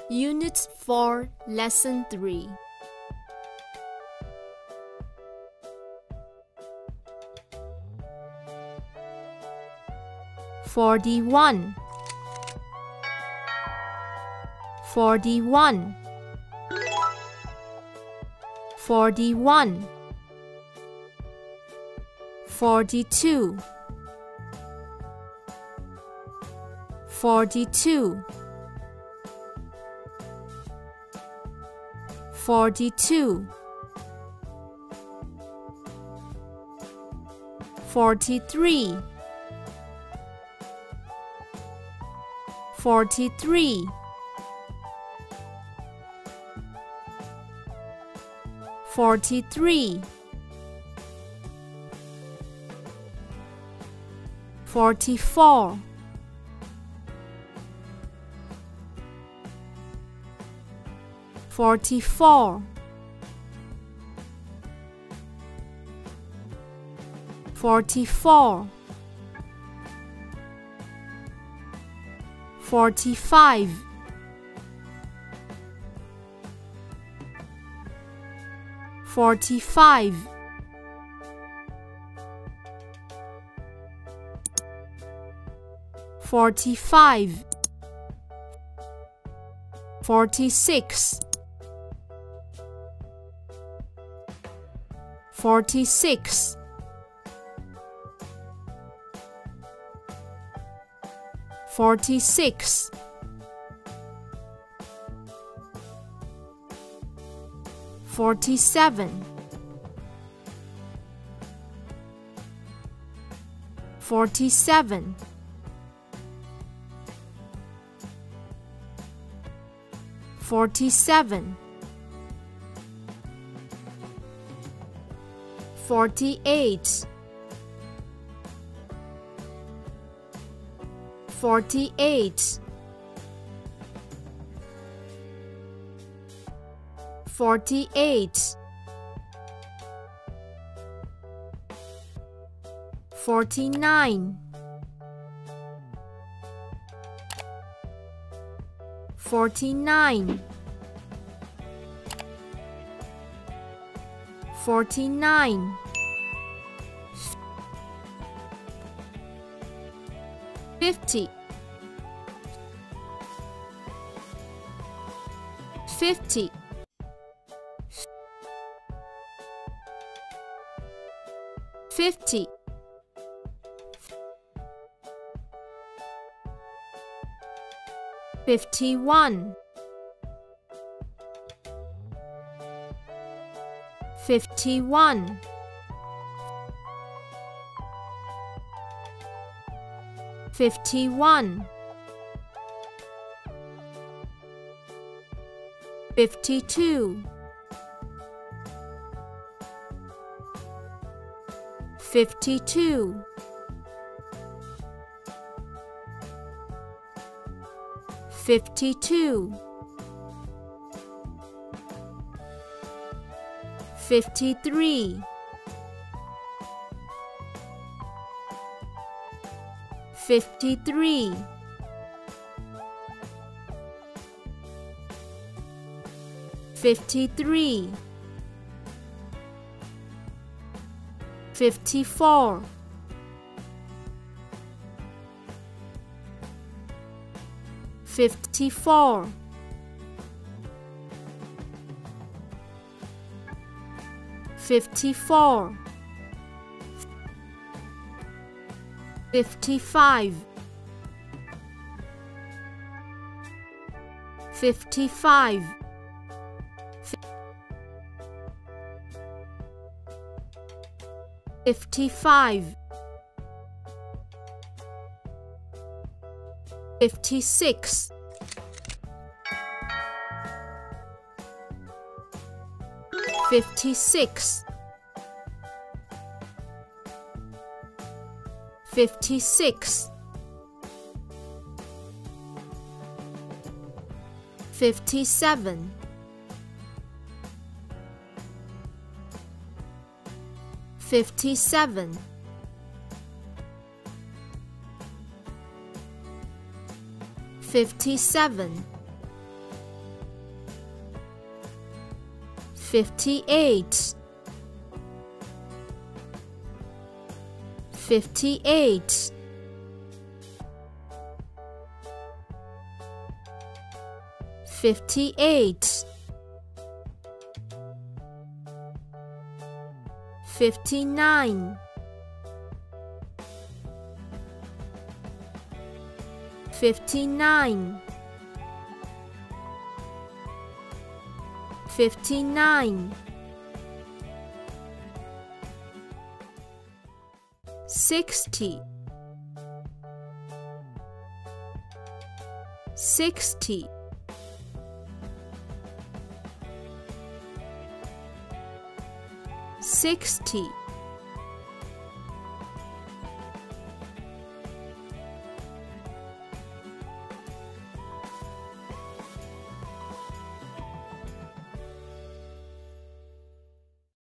Unit 4, Lesson 3. Forty-one, 41, 41, 42, 42, 42, 43, 43, 43, 44, 44, 44, 45, 45, 45, 46, 46, 46, 47, 47, 47, 48, 48, 48, 49, 49, 49, 50, 50, 50, 51, 51, 51, 52, 52, 52, 53, 53, 53, 54, 54, 54, 55, 55, 55, 56, 56, 56, 57, 57, 57, 58 58 58 59 59 59 60 60 60